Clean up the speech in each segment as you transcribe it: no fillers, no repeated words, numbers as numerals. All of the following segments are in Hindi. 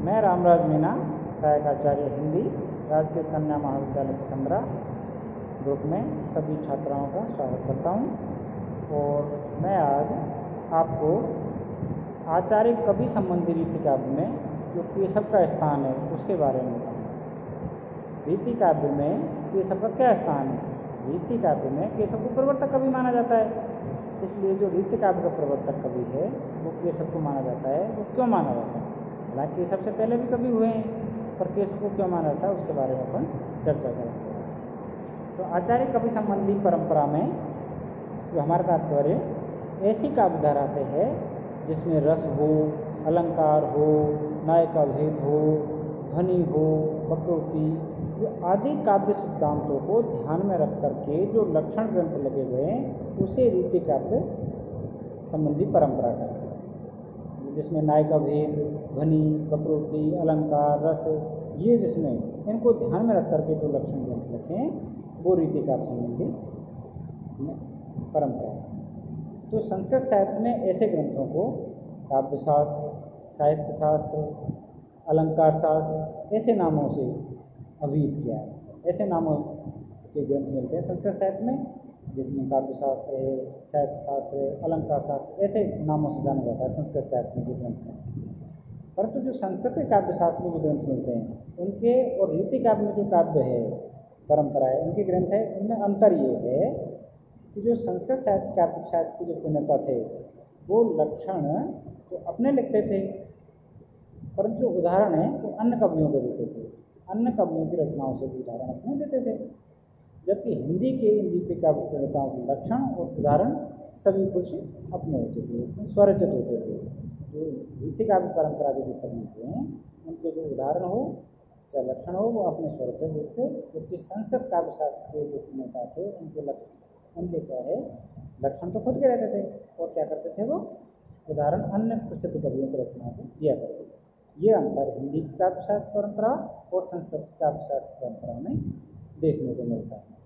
मैं रामराज मीना, सहायक आचार्य हिंदी, राजकीय कन्या महाविद्यालय सिकंदरा ग्रुप में सभी छात्राओं का स्वागत करता हूं। और मैं आज आपको आचार्य कवि संबंधी रीति काव्य में जो केशव का स्थान है उसके बारे में बताऊँ। रीति काव्य में केशव का क्या स्थान है? रीति काव्य में केशव को प्रवर्तक कवि माना जाता है, इसलिए जो रीति काव्य का प्रवर्तक कवि है वो केशव को माना जाता है। वो क्यों माना जाता है? हालांकि केशव से पहले भी कवि हुए हैं, पर केशव को क्यों माना जाता है उसके बारे में अपन चर्चा करेंगे। तो आचार्य कवि संबंधी परंपरा में जो हमारा तात्पर्य ऐसी काव्यधारा से है जिसमें रस हो, अलंकार हो, नायिका भेद हो, ध्वनि हो, वक्रोक्ति, जो आदि काव्य सिद्धांतों को ध्यान में रख करके जो लक्षण ग्रंथ लगे गए हैं उसे रीति काव्य संबंधी परंपरा का, जिसमें नायिका भेद, ध्वनि, वक्रोक्ति, अलंकार, रस, ये जिसमें इनको ध्यान में रख करके जो लक्षण ग्रंथ लिखे हैं वो रीति काव्य संबंधी परंपरा है। तो संस्कृत साहित्य में ऐसे ग्रंथों को काव्य शास्त्र, साहित्य शास्त्र, अलंकार शास्त्र ऐसे नामों से अभिहित किया है। ऐसे नामों के ग्रंथ मिलते हैं संस्कृत साहित्य में, जिसमें काव्य शास्त्र है, साहित्य शास्त्र है, अलंकार शास्त्र, ऐसे नामों से जाना जाता है संस्कृत साहित्य में जो ग्रंथ हैं। परंतु जो संस्कृत के काव्य शास्त्र में जो ग्रंथ मिलते हैं उनके और रीति काव्य में जो काव्य है परंपरा है, उनके ग्रंथ है, उनमें अंतर ये है कि जो संस्कृत साहित्य काव्य शास्त्र के जो प्रणेता थे वो लक्षण तो अपने लिखते थे, परंतु जो उदाहरण है वो अन्य कवियों को देते थे, अन्य कवियों की रचनाओं से भी उदाहरण अपने देते थे। जबकि हिंदी के इन रीति काव्य प्रणेताओं के लक्षण और उदाहरण सभी कुछ अपने होते थे, स्वरचित होते थे। जो रीति काव्य परंपरा के जो कवि हैं उनके जो उदाहरण हो चाहे लक्षण हो वो अपने स्वरचित होते थे, जबकि संस्कृत काव्य शास्त्र के जो प्रणेता थे उनके क्या है लक्षण तो खुद के रहते थे और क्या करते थे वो उदाहरण अन्य प्रसिद्ध कवियों की रचनाओं को दिया करते थे। ये अंतर हिंदी की काव्य शास्त्र परंपरा और संस्कृत की काव्य शास्त्र परंपरा में देखने को मिलता है।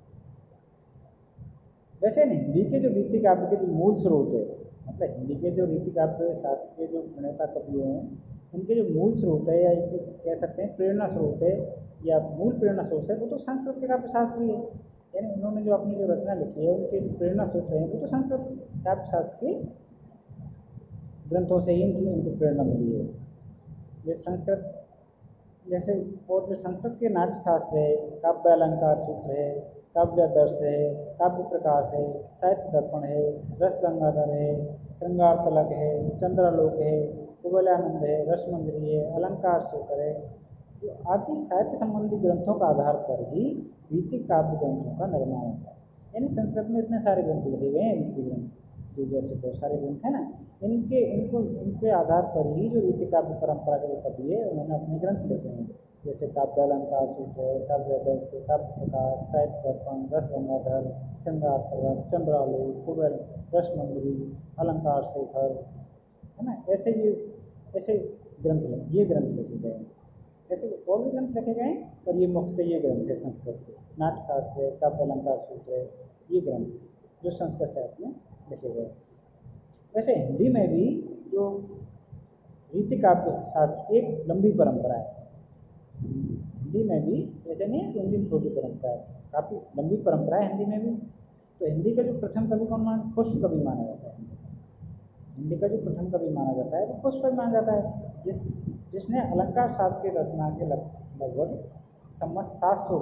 वैसे हिंदी के जो रीति काव्य के जो मूल स्रोत है, मतलब हिंदी के जो रीति काव्य शास्त्र के जो प्रणेता कवि हैं उनके जो मूल स्रोत है या कह सकते हैं प्रेरणा स्रोत है या मूल प्रेरणा स्रोत है वो तो संस्कृत के काव्य शास्त्र ही है। यानी उन्होंने जो अपनी जो रचना लिखी है उनके जो प्रेरणा स्रोत रहे हैं वो तो संस्कृत काव्य शास्त्र के ग्रंथों से ही उनको प्रेरणा मिली है। ये संस्कृत जैसे और जो संस्कृत के नाट्य शास्त्र है, काव्य अलंकार सूत्र है, काव्य दर्श है, काव्य प्रकाश है, साहित्य दर्पण है, रस गंगाधर है, श्रृंगार तलक है, चंद्रालोक है, कुवलयानंद है, रसमंजरी है, अलंकार सूत्र है, जो आदि साहित्य संबंधी ग्रंथों का आधार पर ही रीति काव्य ग्रंथों का निर्माण होता है। यानी संस्कृत में इतने सारे ग्रंथ लिखे गए हैं रीति ग्रंथ, जो जैसे बहुत सारे ग्रंथ हैं ना, इनके आधार पर ही जो रीति काव्य परंपरा के जो कवि है उन्होंने अपने ग्रंथ लिखे हैं। जैसे काव्य अलंकार सूत्र है, काव्य दर्श, काव्य प्रकाश, साहित्य दर्पण, रस गंगाधर, श्रृंगार तलक, चंद्रालोक, कुवल, रसमंजरी, अलंकार शेखर, है ना, ऐसे ये ग्रंथ लिखे गए हैं। ऐसे और भी ग्रंथ लिखे गए हैं पर ये मुख्यतः ये ग्रंथ है संस्कृत के, नाट्य शास्त्र है, काव्य अलंकार सूत्र है, ये ग्रंथ जो संस्कृत साहित्य में लिखे गए। वैसे हिंदी में भी जो रीति काव्य शास्त्र एक लंबी परंपरा है, हिंदी में भी ऐसे नहीं है कि हिंदी में छोटी परंपरा है, काफ़ी लंबी परंपरा है हिंदी में भी। तो हिंदी का जो प्रथम कवि कौन पुष्प कवि माना जाता है। हिंदी का जो प्रथम कवि माना जाता है वो पुष्प कवि माना जाता है, जिसने अलंकार शास्त्र की रचना के लगभग संवत 700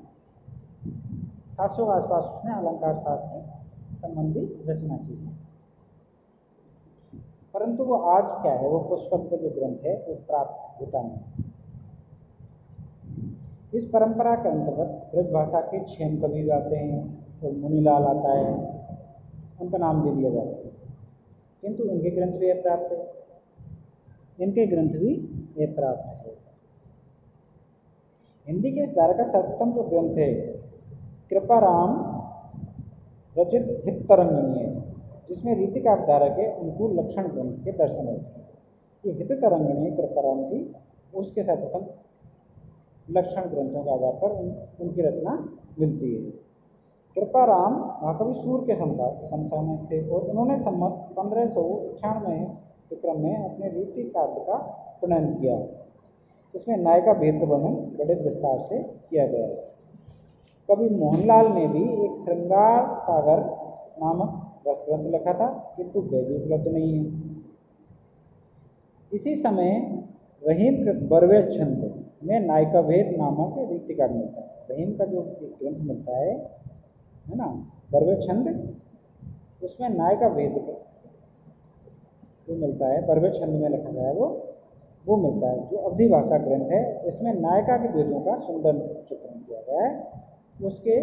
के आसपास उसने अलंकार शास्त्र संबंधी रचना की है। परंतु वो आज क्या है, वो पुष्पक का जो ग्रंथ है वो प्राप्त होता नहीं। इस परंपरा के अंतर्गत ब्रज भाषा के 6 कवि आते हैं और मुनीलाल आता है, उनका नाम भी दिया जाता है, किंतु इनके ग्रंथ भी अप्राप्त है, हिंदी के इस धारा का सर्वोत्तम जो ग्रंथ है कृपाराम रचित हिततरंगिणी है, जिसमें रीति काव्य धारा के अनुकूल लक्षण ग्रंथ के दर्शन होते हैं। जो हिततरंगिणी कृपाराम की उसके सर्वोत्तम लक्षण ग्रंथों के आधार पर उनकी रचना मिलती है। कृपाराम महाकवि सूर्य के समसामयिक थे और उन्होंने संवत 1596 विक्रम में अपने रीति काव्य का प्रणयन किया। इसमें नायिका भेद का वर्णन बड़े विस्तार से किया गया है। कवि मोहनलाल ने भी एक श्रृंगार सागर नामक रस ग्रंथ लिखा था, किंतु वह भी उपलब्ध नहीं है। इसी समय रहीम कृत बरवे छंद में नायिका भेद नामक रीतिका मिलता है। रहीम का जो एक ग्रंथ मिलता है ना, बरवे छंद, उसमें नायिका भेद जो मिलता है, बरवे छंद में लिखा गया है वो मिलता है। जो अवधी भाषा ग्रंथ है, इसमें नायिका के भेदों का सुंदर चित्रण किया गया है। उसके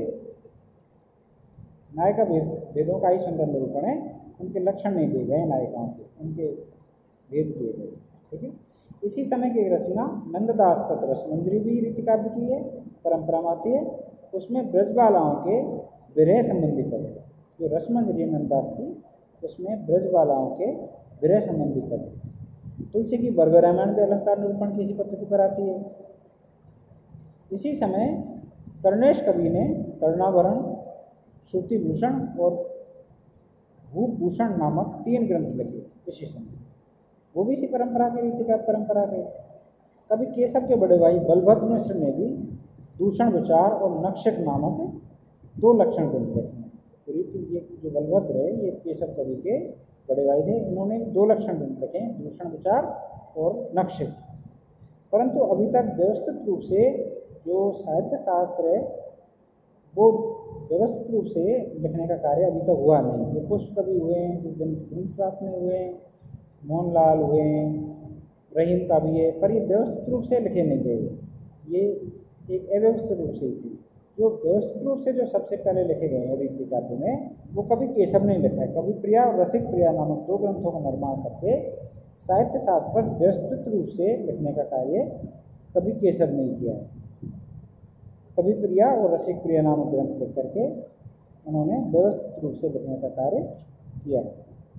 नायिका भेदों का ही सुंदर निरूपण है, उनके लक्षण नहीं दिए गए नायिकाओं के, उनके भेद किए गए। ठीक है। इसी समय की एक रचना नंददास का रसमंजरी भी रीतिकाव्य की है, परंपरा में आती है। उसमें ब्रजबालाओं के विरह संबंधी पद है। जो रसमंजरी नंददास की, उसमें ब्रजबालाओं के विरह संबंधी पद है। तुलसी की बरवे रामायण के अलंकार निरूपण की इसी पद्धति पर आती है। इसी समय कर्णेश कवि ने कर्णाभरण, श्रुतिभूषण और भूभूषण नामक 3 ग्रंथ लिखे इसी समय, वो भी इसी परंपरा के रीतिका परंपरा के। कवि केशव के बड़े भाई बलभद्र मिश्र ने भी दूषण विचार और नक्षक नामक 2 लक्षण ग्रंथ लिखे हैं। तो रीति, ये जो बलभद्र है ये केशव कवि के बड़े भाई थे, इन्होंने 2 लक्षण ग्रंथ लिखे हैं, दूषण विचार और नक्षक। परंतु अभी तक व्यवस्थित रूप से जो साहित्य शास्त्र है वो व्यवस्थित रूप से लिखने का कार्य अभी तक हुआ नहीं। ये पुष्प कवि हुए हैं, जो ग्रंथ प्राप्त में हुए हैं, मोहनलाल हुए हैं, रहीम का भी है, पर ये व्यवस्थित रूप से लिखे नहीं गए। ये एक अव्यवस्थित रूप से ही थी। जो व्यवस्थित रूप से जो सबसे पहले लिखे गए हैं रीति काव्य में, वो कवि केशव ने लिखा है। कवि प्रिया और रसिक प्रिया नामक 2 ग्रंथों का निर्माण करके साहित्य शास्त्र पर व्यवस्थित रूप से लिखने का कार्य कवि केशव ने किया है। कवि प्रिया और रसिक प्रिया नामक ग्रंथ लिख करके उन्होंने व्यवस्थित रूप से लिखने का कार्य किया है।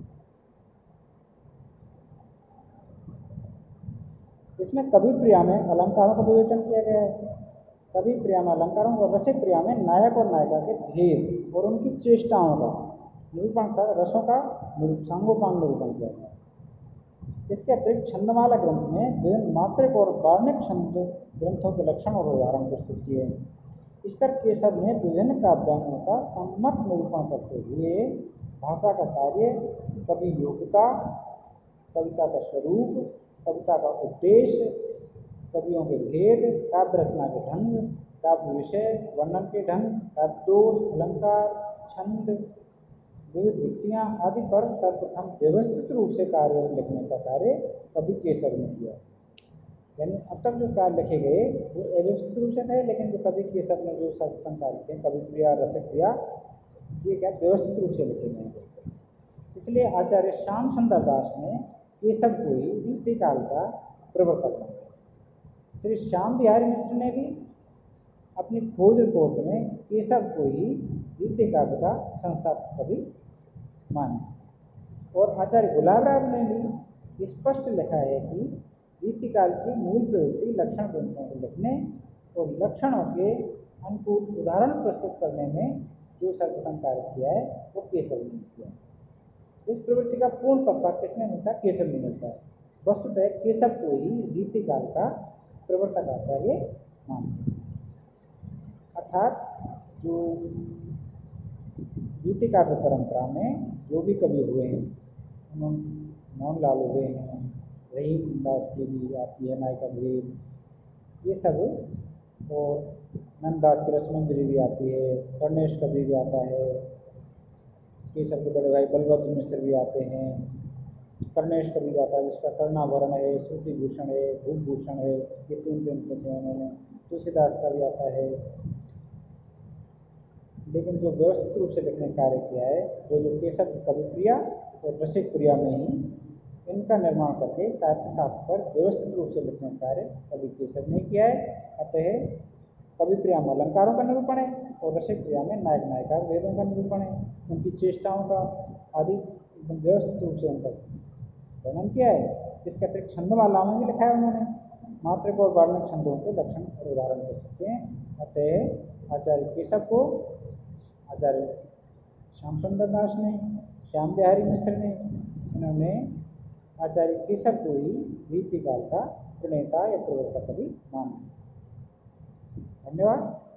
इसमें कवि प्रिया में अलंकारों का विवेचन किया गया है। कवि प्रिया में अलंकारों और रसिक प्रिया में नायक और नायिका के भेद और उनकी चेष्टाओं का निरूपण, रसों का सांगोपांग निरूपण किया गया है। इसके अतिरिक्त छंदमाला ग्रंथ में विभिन्न मात्रिक और वार्णिक छंद ग्रंथों के लक्षण और उदाहरण प्रस्तुत किए हैं। इस तरह केशव ने विभिन्न काव्यांगों का सम्मत निरूपण करते हुए भाषा का कार्य, कवि योग्यता, कविता का स्वरूप, कविता का उद्देश्य, कवियों के भेद, काव्य रचना के ढंग, काव्य विषय, वर्णन के ढंग, काव्य दोष, अलंकार, छंद, विविध वृत्तियाँ आदि पर सर्वप्रथम व्यवस्थित रूप से कार्य लिखने का कार्य कवि केशव ने किया। यानी अब तक जो कार्य लिखे गए वो अव्यवस्थित रूप से थे, लेकिन जो कवि केशव ने जो सर्वप्रथम कार्य किए, कवि प्रिया, रसिक प्रिया, ये क्या व्यवस्थित रूप से लिखे गए। इसलिए आचार्य श्याम सुंदर दास ने केशव को ही रीतिकाल का प्रवर्तक माना। श्री श्याम बिहारी मिश्र ने भी अपनी खोज रिपोर्ट में केशव को ही रीतिकाव्य का संस्थापक कवि माना। और आचार्य गुलाब राव ने भी स्पष्ट लिखा है कि रीतिकाल की मूल प्रवृत्ति लक्षण ग्रंथों को लिखने और लक्षणों के अनुकूल उदाहरण प्रस्तुत करने में जो सर्वप्रथम कार्य किया है वो केशव ने किया है। इस प्रवृत्ति का पूर्ण पक्का किसमें मिलता है? केशव में मिलता है। वस्तुतः केशव को ही रीतिकाल का प्रवर्तक आचार्य मानते हैं। अर्थात जो रीतिकाव्य परंपरा में जो भी कवि हुए हैं, मोहनलाल हुए हैं, रहीम दास की भी आती है नायिका भेद, ये सब, और नंददास की रसमंजरी भी आती है, कर्णेश कवि भी आता है, केशव के बड़े भाई बलभद्र मिश्र भी आते हैं, कर्णेश कवि भी आता है जिसका कर्णाभरण है, श्रुतिभूषण है, भूभूषण है, ये 3 ग्रंथ लिखे हैं उन्होंने। तुलसीदास का भी आता है। लेकिन जो व्यवस्थित रूप से लिखने का कार्य किया है वो जो केशव की कवि प्रिया और रसिक प्रिया में ही इनका निर्माण करके साहित्य शास्त्र पर व्यवस्थित रूप से लिखने का कार्य कवि केशव ने किया है। अतः कवि प्रिया में अलंकारों का निरूपण है और रसिक प्रिया में नायक नायिका भेदों का निरूपण है, उनकी चेष्टाओं का आदि व्यवस्थित रूप से उनका वर्णन किया है। इसके अतिरिक्त छंदमाला में भी लिखा है उन्होंने, मात्रिक और वार्णिक छंदों के लक्षण और उदाहरण कर सकते हैं। अतः आचार्य केशव को आचार्य श्याम सुंदर दास ने, श्याम बिहारी मिश्र ने, इन्होंने आचार्य केशव को ही रीतिकाल का प्रणेता या प्रवक्ता कभी माना है। धन्यवाद।